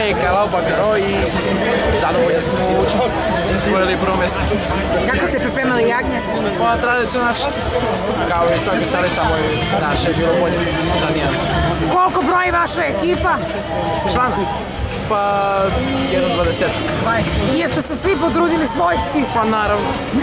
Kalao Bakaro i zadovoljni smo izborili prvo mjesto. Kako ste pripremali jagnje? Pa tradicionalno kao i svaki stali, samo je naše bilo bolje za nijans. Koliko broji vaša ekipa? Člana? Pa 1,20. Jeste se svi potrudili svojski? Pa naravno.